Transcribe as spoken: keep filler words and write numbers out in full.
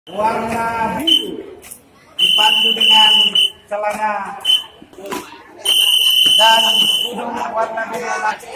warna biru dipandu dengan celana dan hidung warna biru laki.